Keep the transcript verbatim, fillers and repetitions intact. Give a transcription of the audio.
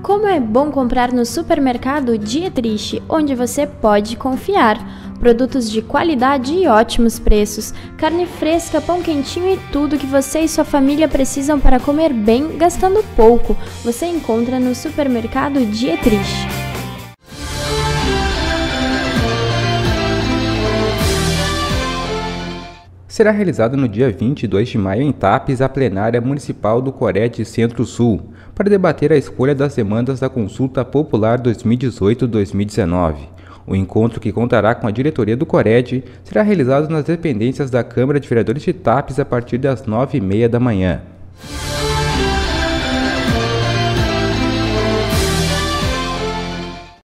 Como é bom comprar no supermercado Dietrich, onde você pode confiar. Produtos de qualidade e ótimos preços, carne fresca, pão quentinho e tudo que você e sua família precisam para comer bem, gastando pouco. Você encontra no supermercado Dietrich. Será realizada no dia vinte e dois de maio em Tapes a plenária municipal do Cored Centro-Sul, para debater a escolha das demandas da Consulta Popular dois mil e dezoito a dois mil e dezenove. O encontro, que contará com a diretoria do Cored, será realizado nas dependências da Câmara de Vereadores de Tapes a partir das nove e meia da manhã.